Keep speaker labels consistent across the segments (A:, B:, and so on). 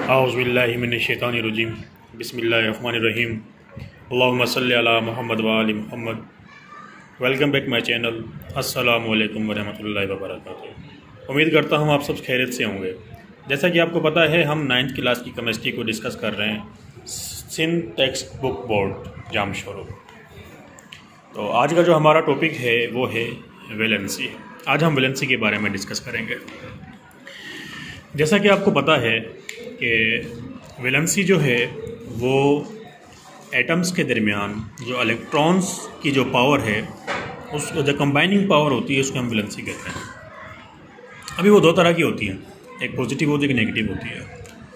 A: औज़ुबिल्लाहि मिनश्शैतानिर्रजीम बिस्मिल्लाहिर्रहमानिर्रहीम अल्लाहुम्मा सल्लि अला मुहम्मद व आलि Muhammad. Welcome back my channel. अस्सलामु अलैकुम व रहमतुल्लाहि व बरकातुहू। उम्मीद करता हूँ आप सब खैरियत से होंगे। जैसा कि आपको पता है, हम 9th क्लास की केमिस्ट्री को डिस्कस कर रहे हैं Sindh text book board Jamshoro. तो आज का जो हमारा टॉपिक है वो है वैलेंसी। आज हम वैलेंसी के बारे में डिस्कस करेंगे। जैसा कि आपको पता है कि वैलेंसी जो है वो एटम्स के दरमियान जो इलेक्ट्रॉन्स की जो पावर है, उस जो कंबाइनिंग पावर होती है उसको हम वैलेंसी कहते हैं। अभी वो दो तरह की होती हैं, एक पॉजिटिव होती है, एक नेगेटिव होती है।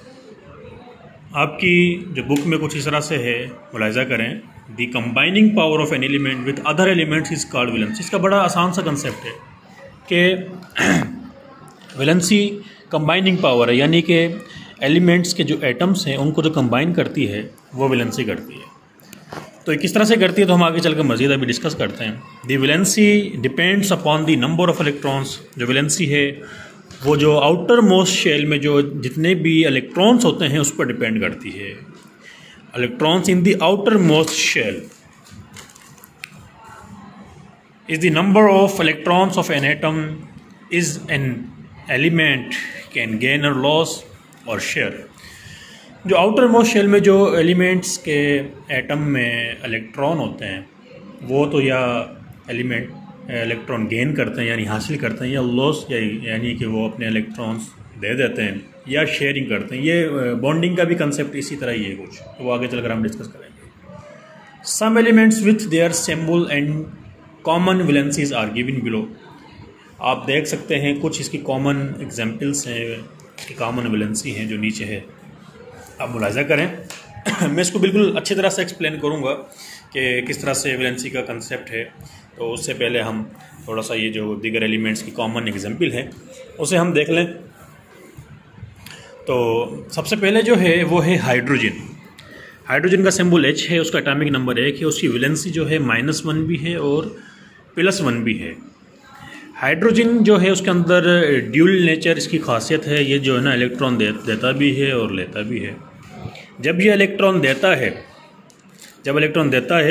A: आपकी जो बुक में कुछ इस तरह से है, मुलाहिजा करें, the combining power of an element with other elements is called valency. इसका बड़ा आसान सा कंसेप्ट है कि वैलेंसी कंबाइनिंग पावर है, यानी कि एलिमेंट्स के जो एटम्स हैं उनको जो कंबाइन करती है वो वैलेंसी करती है। तो किस तरह से करती है तो हम आगे चलकर मज़ीद अभी डिस्कस करते हैं। The valency depends upon the number of electrons. जो वैलेंसी है वो जो आउटर मोस्ट शेल में जो जितने भी इलेक्ट्रॉन्स होते हैं उस पर डिपेंड करती है। Electrons in the outer most shell is the number of electrons of an atom is an element can gain और लॉस और शेयर। जो आउटर मोस्ट शेल में जो एलिमेंट्स के एटम में इलेक्ट्रॉन होते हैं वो तो या एलिमेंट इलेक्ट्रॉन गेन करते हैं यानी हासिल करते हैं, या लॉस यानी कि वो अपने इलेक्ट्रॉन्स दे देते हैं, या शेयरिंग करते हैं। ये बॉन्डिंग का भी कंसेप्ट इसी तरह ही है कुछ, तो वो आगे चलकर हम डिस्कस करेंगे। Some elements with their symbol and common valencies are given below. आप देख सकते हैं कुछ इसकी कॉमन एग्जाम्पल्स हैं, इसकी कॉमन वैलेंसी हैं जो नीचे है, आप मुलाहिजा करें। मैं इसको बिल्कुल अच्छी तरह से एक्सप्लेन करूँगा कि किस तरह से वैलेंसी का कंसेप्ट है। तो उससे पहले हम थोड़ा सा ये जो दीगर एलिमेंट्स की कॉमन एग्जाम्पल है उसे हम देख लें। तो सबसे पहले जो है वो है हाइड्रोजन। हाइड्रोजन का सिंबल H है, उसका एटॉमिक नंबर 1 है, उसकी वैलेंसी जो है -1 भी है और +1 भी है। हाइड्रोजन जो है उसके अंदर ड्यूल नेचर इसकी खासियत है, ये जो है ना इलेक्ट्रॉन देता भी है और लेता भी है। जब ये इलेक्ट्रॉन देता है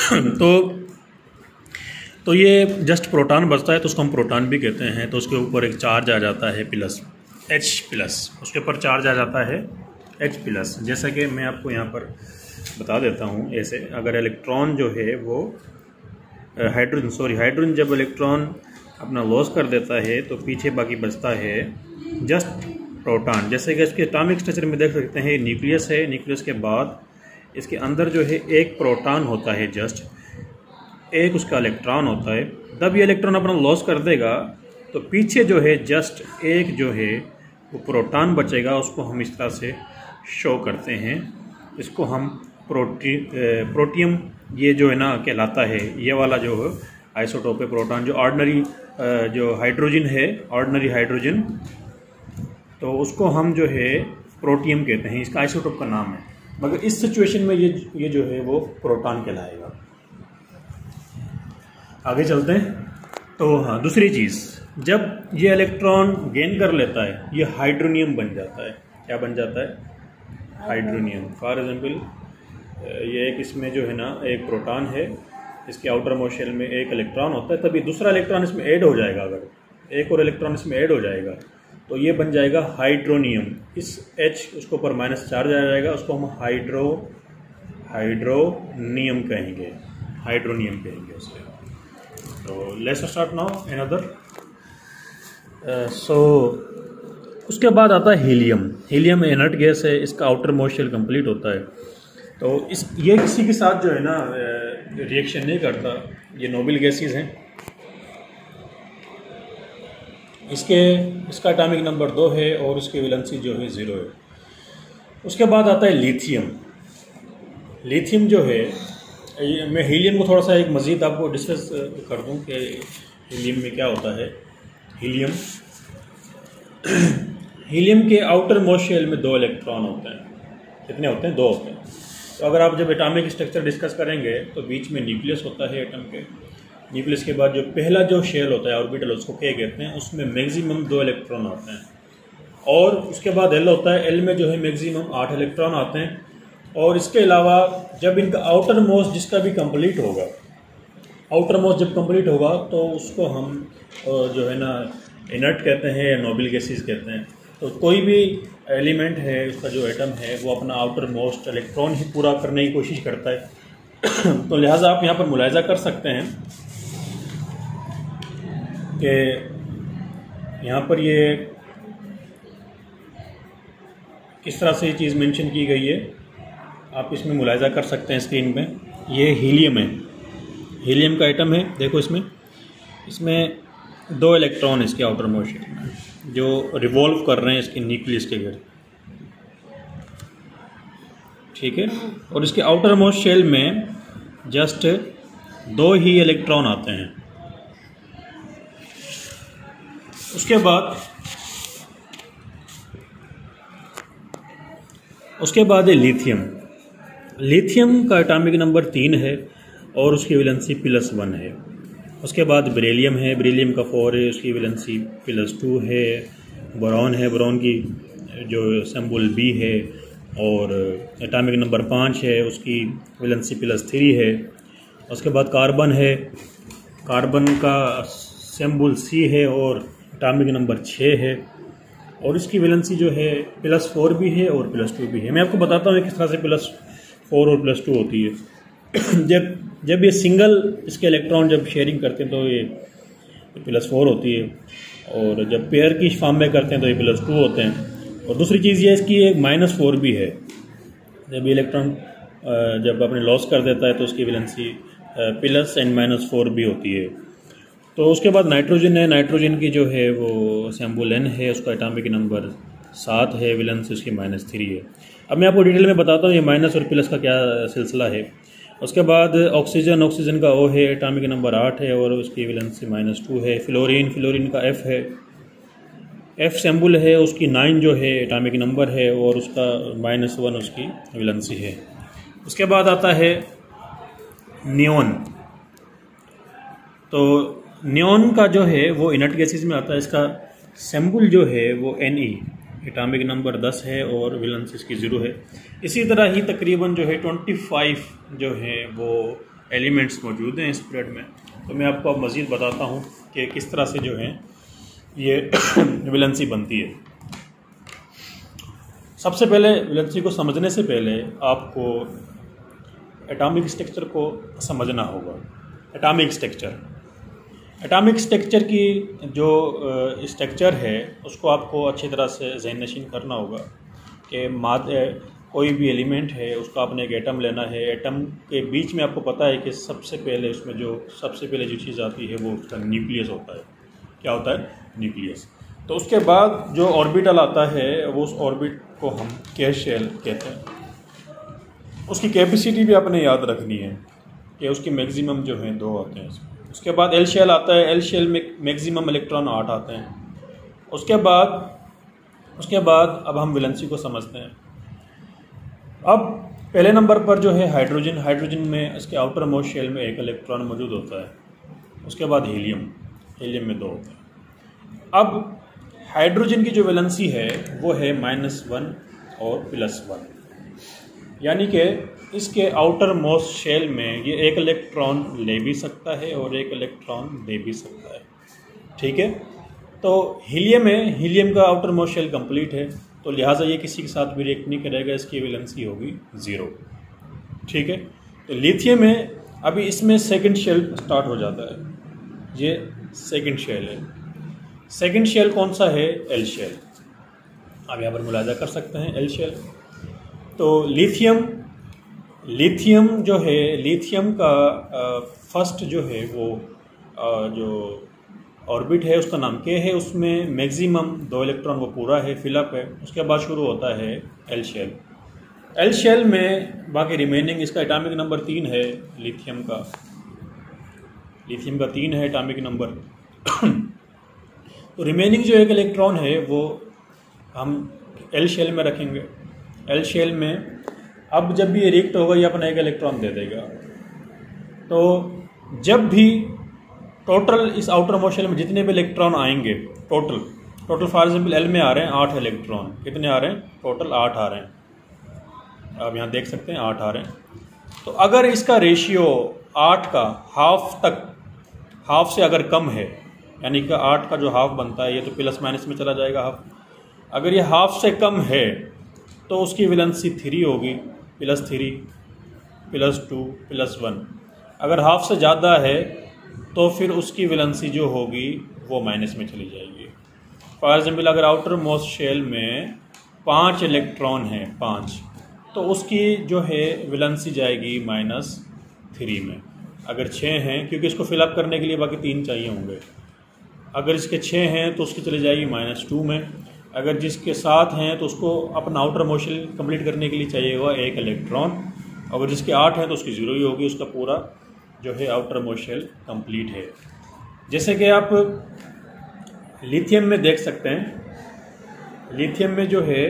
A: तो ये जस्ट प्रोटॉन बचता है, तो उसको हम प्रोटॉन भी कहते हैं। तो उसके ऊपर एक चार्ज आ जाता है H+, उसके ऊपर चार्ज आ जाता है H+। जैसा कि मैं आपको यहाँ पर बता देता हूँ ऐसे, अगर इलेक्ट्रॉन जो है वो हाइड्रोजन जब इलेक्ट्रॉन अपना लॉस कर देता है तो पीछे बाकी बचता है जस्ट प्रोटॉन। जैसे कि इसके एटॉमिक स्ट्रक्चर में देख सकते हैं, न्यूक्लियस है, न्यूक्लियस के बाद इसके अंदर जो है एक प्रोटॉन होता है, जस्ट एक उसका इलेक्ट्रॉन होता है। जब ये इलेक्ट्रॉन अपना लॉस कर देगा तो पीछे जो है जस्ट एक जो है वो प्रोटॉन बचेगा, उसको हम इस तरह से शो करते हैं। इसको हम प्रोटियम ये जो है ना कहलाता है। ये वाला जो आइसोटोप है प्रोटॉन, जो ऑर्डिनरी जो हाइड्रोजन है, ऑर्डिनरी हाइड्रोजन, तो उसको हम जो है प्रोटियम कहते हैं, इसका आइसोटोप का नाम है। मगर इस सिचुएशन में ये जो है वो प्रोटॉन कहलाएगा। आगे चलते हैं। तो हाँ, दूसरी चीज़, जब ये इलेक्ट्रॉन गेन कर लेता है ये हाइड्रोनियम बन जाता है। क्या बन जाता है? हाइड्रोनियम। फॉर एग्जाम्पल ये एक इसमें जो है ना एक प्रोटॉन है, इसके आउटर मोस्ट शेल में एक इलेक्ट्रॉन होता है, तभी दूसरा इलेक्ट्रॉन इसमें ऐड हो जाएगा। अगर एक और इलेक्ट्रॉन इसमें ऐड हो जाएगा तो ये बन जाएगा हाइड्रोनियम। इस H उसके ऊपर माइनस चार्ज आ जाएगा, उसको हम हाइड्रोनियम कहेंगे, हाइड्रोनियम कहेंगे उसे। तो लेट्स स्टार्ट नाउ अनदर। उसके बाद आता है हीलियम। हीलियम इनर्ट गैस है, इसका आउटर मोस्ट शेल कंप्लीट होता है। तो ये किसी के साथ जो है ना रिएक्शन नहीं करता, ये नोबल गैसेस हैं। इसका एटॉमिक नंबर 2 है और उसकी वैलेंसी जो है 0 है। उसके बाद आता है लिथियम। लिथियम जो है, मैं हीलियम को थोड़ा सा एक मज़ीद आपको डिस्कस कर दूं कि हीलियम में क्या होता है। हीलियम के आउटर मोस्ट शेल में 2 इलेक्ट्रॉन होते हैं। कितने होते हैं? 2 होते हैं। तो अगर आप जब एटॉमिक स्ट्रक्चर डिस्कस करेंगे तो बीच में न्यूक्लियस होता है एटम के। न्यूक्लियस के बाद जो पहला जो शेल होता है ऑर्बिटल, उसको क्या कहते हैं, उसमें मैक्सिमम 2 इलेक्ट्रॉन होते हैं। और उसके बाद एल होता है। एल में जो है मैक्सिमम 8 इलेक्ट्रॉन आते हैं। और इसके अलावा जब इनका आउटर मोस्ट जिसका भी कंप्लीट होगा, आउटर मोस्ट जब कंप्लीट होगा तो उसको हम जो है ना इनर्ट कहते हैं या नोबल गैसेस कहते हैं। तो कोई भी एलिमेंट है उसका जो एटम है वो अपना आउटर मोस्ट इलेक्ट्रॉन ही पूरा करने की कोशिश करता है। तो लिहाजा आप यहाँ पर मुलाहिजा कर सकते हैं कि यहाँ पर ये किस तरह से ये चीज़ मेंशन की गई है, आप इसमें मुलाहिजा कर सकते हैं स्क्रीन पे। ये हीलियम है, हीलियम का एटम है। देखो इसमें 2 इलेक्ट्रॉन इसके आउटर मोस्ट शेल में जो रिवॉल्व कर रहे हैं इसके न्यूक्लियस के गिर्द, ठीक है। और इसके आउटर मोस्ट शेल में जस्ट 2 ही इलेक्ट्रॉन आते हैं। उसके बाद है लिथियम। लिथियम का एटॉमिक नंबर 3 है और उसकी वैलेंसी +1 है। उसके बाद बेरिलियम है, बेरिलियम का 4 है, उसकी वैलेंसी +2 है। बोरॉन है, बोरॉन की जो सिंबल B है और एटॉमिक नंबर 5 है, उसकी वैलेंसी +3 है। उसके बाद कार्बन है, कार्बन का सिंबल C है और एटॉमिक नंबर 6 है और इसकी वैलेंसी जो है +4 भी है और +2 भी है। मैं आपको बताता हूँ किस तरह से +4 और +2 होती है। जब ये सिंगल इसके इलेक्ट्रॉन जब शेयरिंग करते हैं तो ये +4 होती है और जब पेयर की फॉर्म में करते हैं तो ये +2 होते हैं। और दूसरी चीज़ ये इसकी एक -4 भी है। जब ये इलेक्ट्रॉन जब अपने लॉस कर देता है तो उसकी वैलेंसी + एंड -4 भी होती है। तो उसके बाद नाइट्रोजन है, नाइट्रोजन की जो है वो सिंबल N है, उसका एटॉमिक नंबर 7 है, वैलेंसी उसकी -3 है। अब मैं आपको डिटेल में बताता हूँ ये माइनस और प्लस का क्या सिलसिला है। उसके बाद ऑक्सीजन, ऑक्सीजन का O है, एटॉमिक नंबर 8 है और उसकी वैलेंसी -2 है। फ्लोरीन, फ्लोरीन का F है, F सिंबल है, उसकी 9 जो है एटॉमिक नंबर है और उसका -1 उसकी वैलेंसी है। उसके बाद आता है नियोन। तो नियोन का जो है वो इनर्ट गैसेस में आता है। इसका सिंबल जो है वो Ne, एटॉमिक नंबर 10 है और वैलेंसी इसकी 0 है। इसी तरह ही तकरीबन जो है 25 जो है वो एलिमेंट्स मौजूद हैं इस पीरियड में। तो मैं आपको अब मज़ीद बताता हूँ कि किस तरह से जो है ये वैलेंसी बनती है। सबसे पहले वैलेंसी को समझने से पहले आपको एटॉमिक स्ट्रक्चर को समझना होगा। एटॉमिक स्ट्रक्चर की जो स्ट्रक्चर है उसको आपको अच्छी तरह से ज़हन नशीन करना होगा कि कोई भी एलिमेंट है उसका आपने एक एटम लेना है। एटम के बीच में आपको पता है कि सबसे पहले जो चीज़ आती है वो उसका न्यूक्लियस होता है। क्या होता है? न्यूक्लियस। तो उसके बाद जो ऑर्बिटल आता है वो उस ऑर्बिट को हम केस शेल कहते हैं। उसकी कैपेसिटी भी आपने याद रखनी है कि उसकी मैक्सिमम जो है 2 आते हैं। उसके बाद एल शेल आता है, एल शेल में मैक्सिमम इलेक्ट्रॉन 8 आते हैं। उसके बाद अब हम वैलेंसी को समझते हैं। अब पहले नंबर पर जो है हाइड्रोजन, हाइड्रोजन में इसके आउटर मोस्ट शेल में 1 इलेक्ट्रॉन मौजूद होता है। उसके बाद हीलियम, हीलियम में 2 होते हैं। अब हाइड्रोजन की जो वैलेंसी है वो है -1 और +1, यानी कि इसके आउटर मोस्ट शेल में ये 1 इलेक्ट्रॉन ले भी सकता है और 1 इलेक्ट्रॉन दे भी सकता है। ठीक है। तो हीलियम है, हीलियम का आउटर मोस्ट शेल कंप्लीट है तो लिहाजा ये किसी के साथ भी रिएक्ट नहीं करेगा, इसकी वैलेंसी होगी 0। ठीक है। तो लिथियम है, अभी इसमें सेकंड शेल स्टार्ट हो जाता है। ये सेकंड शेल है। सेकंड शेल कौन सा है? L shell. आप यहाँ पर मुलाजा कर सकते हैं एल शेल। तो लिथियम जो है, लिथियम का फर्स्ट जो है वो जो ऑर्बिट है उसका नाम K है, उसमें मैक्सिमम 2 इलेक्ट्रॉन वो पूरा है, फिलअप है। उसके बाद शुरू होता है एल शेल। एल शेल में बाकी रिमेनिंग इसका एटॉमिक नंबर 3 है लिथियम का 3 है एटॉमिक नंबर। तो रिमेनिंग जो 1 इलेक्ट्रॉन है वो हम एल शेल में रखेंगे। एल शेल में अब जब भी ये रिएक्ट होगा ये अपना 1 इलेक्ट्रॉन दे देगा। तो जब भी टोटल इस आउटर मोस्ट शेल में जितने भी इलेक्ट्रॉन आएंगे total, total for example L में आ रहे हैं 8 इलेक्ट्रॉन। कितने आ रहे हैं? टोटल 8 आ रहे हैं। आप यहाँ देख सकते हैं 8 आ रहे हैं। तो अगर इसका रेशियो 8 का हाफ से अगर कम है, यानी कि 8 का जो हाफ बनता है ये तो प्लस माइनस में चला जाएगा हाफ, अगर ये हाफ से कम है तो उसकी वैलेंसी 3 होगी, +3 +2 +1। अगर हाफ से ज़्यादा है तो फिर उसकी वैलेंसी जो होगी वो माइनस में चली जाएगी। फॉर एग्जाम्पल अगर आउटर मोस्ट शेल में 5 इलेक्ट्रॉन हैं, 5, तो उसकी जो है वैलेंसी जाएगी -3 में। अगर 6 हैं, क्योंकि इसको फिलअप करने के लिए बाकी 3 चाहिए होंगे, अगर इसके 6 हैं तो उसकी चली जाएगी -2 में। अगर जिसके 7 हैं तो उसको अपना आउटर मोस्ट शेल कंप्लीट करने के लिए चाहिए होगा 1 इलेक्ट्रॉन। अगर जिसके 8 हैं तो उसकी 0 ही होगी, उसका पूरा जो है आउटर मोस्ट शेल कंप्लीट है। जैसे कि आप लिथियम में देख सकते हैं, लिथियम में जो है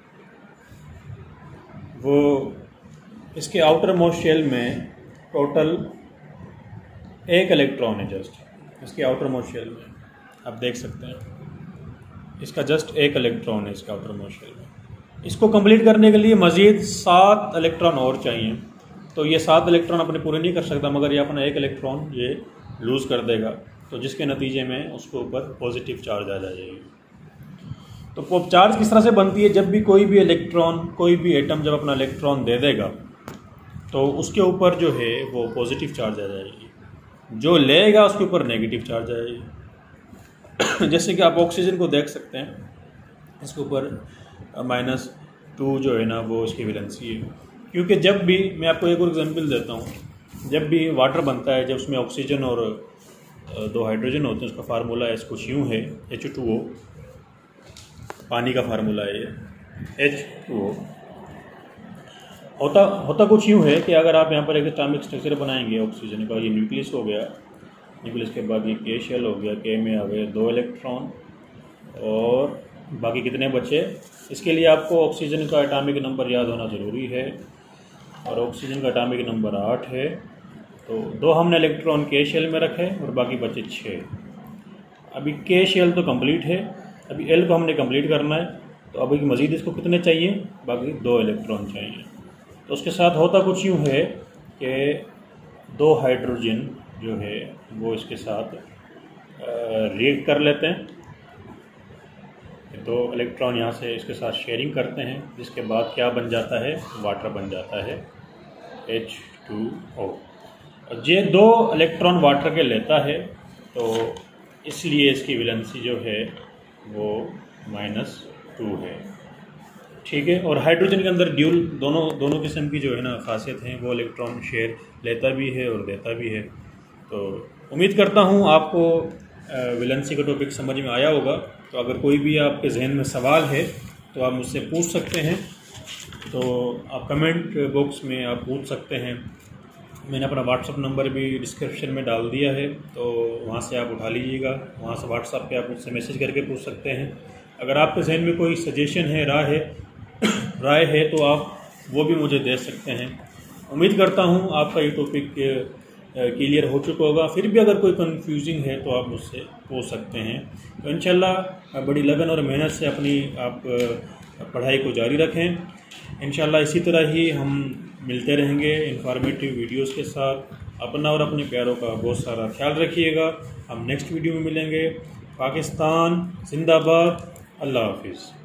A: वो इसके आउटर मोस्ट शेल में टोटल 1 इलेक्ट्रॉन है, जस्ट इसके आउटर मोस्ट शेल में आप देख सकते हैं, इसका जस्ट 1 इलेक्ट्रॉन है इसके आउटर मोस्ट शेल में। इसको कंप्लीट करने के लिए मज़ीद 7 इलेक्ट्रॉन और चाहिए। तो ये 7 इलेक्ट्रॉन अपने पूरे नहीं कर सकता, मगर ये अपना 1 इलेक्ट्रॉन ये लूज़ कर देगा, तो जिसके नतीजे में उसके ऊपर पॉजिटिव चार्ज आ जाएगी। तो चार्ज किस तरह से बनती है? जब भी कोई भी इलेक्ट्रॉन, कोई भी एटम जब अपना इलेक्ट्रॉन दे देगा तो उसके ऊपर जो है वो पॉजिटिव चार्ज आ जाएगी, जो लेगा उसके ऊपर नेगेटिव चार्ज आएगी। जैसे कि आप ऑक्सीजन को देख सकते हैं, इसके ऊपर -2 जो है ना वो इसकी वैलेंसी है। क्योंकि जब भी, मैं आपको एक और एग्जांपल देता हूँ, जब भी वाटर बनता है, जब उसमें ऑक्सीजन और 2 हाइड्रोजन होते हैं, उसका फार्मूला है कुछ यूँ है H2O, पानी का फार्मूला है ये H2O। होता कुछ यूँ है कि अगर आप यहाँ पर एक एटॉमिक स्ट्रक्चर बनाएंगे ऑक्सीजन का, ये न्यूक्लियस हो गया, न्यूक्लियस के बाद ये K शेल हो गया, K में आ गए 2 इलेक्ट्रॉन और बाकी कितने बचे? इसके लिए आपको ऑक्सीजन का एटॉमिक नंबर याद होना ज़रूरी है, और ऑक्सीजन का एटॉमिक नंबर 8 है। तो 2 हमने इलेक्ट्रॉन K शेल में रखे और बाकी बचे 6। अभी K शेल तो कंप्लीट है, अभी L को हमने कंप्लीट करना है, तो अभी मज़ीद इसको कितने चाहिए? बाकी 2 इलेक्ट्रॉन चाहिए। तो उसके साथ होता कुछ यूँ है कि 2 हाइड्रोजन जो है वो इसके साथ रिएक्ट कर लेते हैं, 2 इलेक्ट्रॉन यहाँ से इसके साथ शेयरिंग करते हैं, जिसके बाद क्या बन जाता है? वाटर बन जाता है H2O। और ये 2 इलेक्ट्रॉन वाटर के लेता है, तो इसलिए इसकी वैलेंसी जो है वो -2 है, ठीक है। और हाइड्रोजन के अंदर ड्यूल दोनों किस्म की जो है ना खासियत हैं, वो इलेक्ट्रॉन शेयर लेता भी है और देता भी है। तो उम्मीद करता हूँ आपको वैलेंसी का टॉपिक समझ में आया होगा। तो अगर कोई भी आपके जहन में सवाल है तो आप मुझसे पूछ सकते हैं, तो आप कमेंट बॉक्स में आप पूछ सकते हैं। मैंने अपना व्हाट्सअप नंबर भी डिस्क्रिप्शन में डाल दिया है, तो वहाँ से आप उठा लीजिएगा, वहाँ से व्हाट्सअप पे आप मुझसे मैसेज करके पूछ सकते हैं। अगर आपके जहन में कोई सजेशन है, राय है तो आप वो भी मुझे दे सकते हैं। उम्मीद करता हूँ आपका ये टॉपिक क्लियर हो चुका होगा। फिर भी अगर कोई कंफ्यूजिंग है तो आप मुझसे पूछ सकते हैं। तो इंशाल्लाह बड़ी लगन और मेहनत से अपनी आप पढ़ाई को जारी रखें। इंशाल्लाह इसी तरह ही हम मिलते रहेंगे इंफॉर्मेटिव वीडियोस के साथ। अपना और अपने प्यारों का बहुत सारा ख्याल रखिएगा। हम नेक्स्ट वीडियो में मिलेंगे। पाकिस्तान जिंदाबाद। अल्लाह हाफिज़।